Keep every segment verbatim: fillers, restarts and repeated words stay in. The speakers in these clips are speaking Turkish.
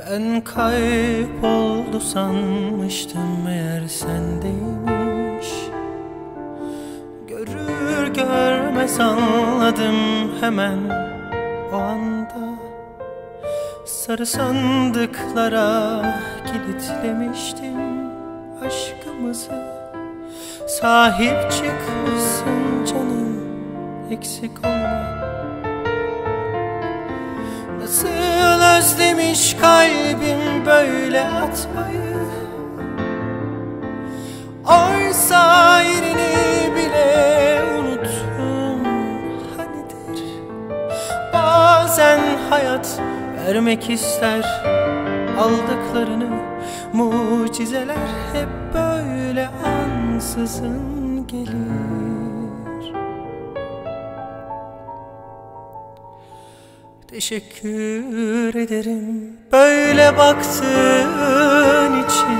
Ben kayboldu sanmıştım, meğer sendeymiş. Görür görmez anladım hemen o anda. Sarı sandıklara kilitlemiştim aşkımızı. Sahip çıkmışsın canım, eksik olma. Nasıl özlemiş kalbim böyle atmayı. Oysa yerini bile unuttum hanidir. Bazen hayat vermek ister aldıklarını. Mucizeler hep böyle ansızın gelir. Teşekkür ederim böyle baktığın için.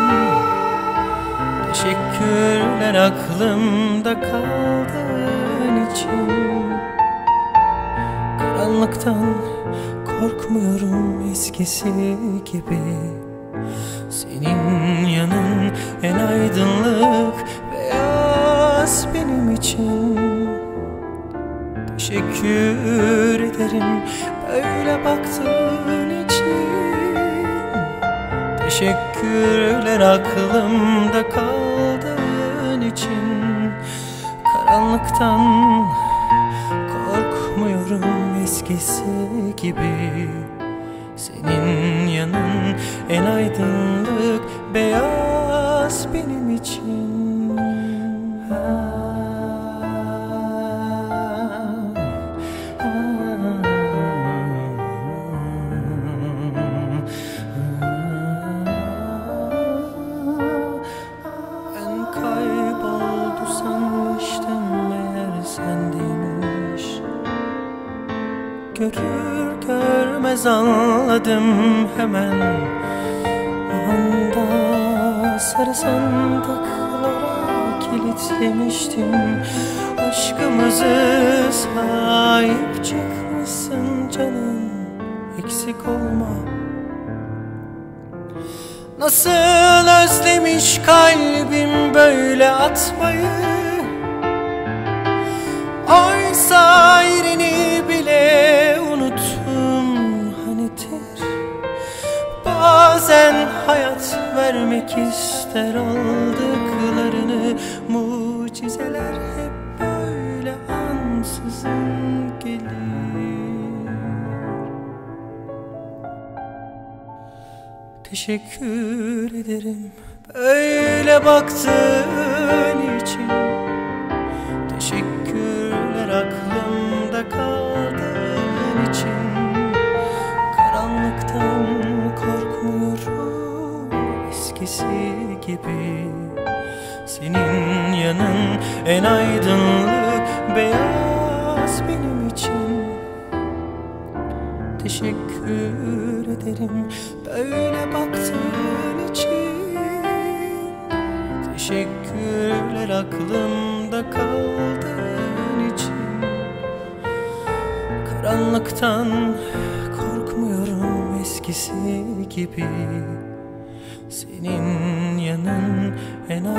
Teşekkürler aklımda kaldığın için. Karanlıktan korkmuyorum eskisi gibi. Senin yanın en aydınlık beyaz benim için. Teşekkür ederim böyle baktığın için. Teşekkürler aklımda kaldığın için. Karanlıktan korkmuyorum eskisi gibi. Senin yanın en aydınlık beyaz benim için. Ben kayboldu sanmıştım, meğer sendeymiş. Görür görmez anladım hemen o anda. Sarı sandıklara kilitlemiştim aşkımızı. Sahip çıkmışsın canım, eksik olma. Nasıl özlemiş kalbim böyle atmayı. Oysa yerini bile unuttum hanidir. Bazen hayat vermek ister aldıklarını. Mucizeler hep böyle ansızın gelir. Teşekkür ederim böyle baktığın için. Teşekkürler aklımda kaldığın için. Karanlıktan korkmuyorum eskisi gibi. Senin yanın en aydınlık beyaz benim için. Teşekkür ederim böyle baktığın için. Teşekkürler aklımda kaldığın için. Karanlıktan korkmuyorum eskisi gibi. Senin yanın en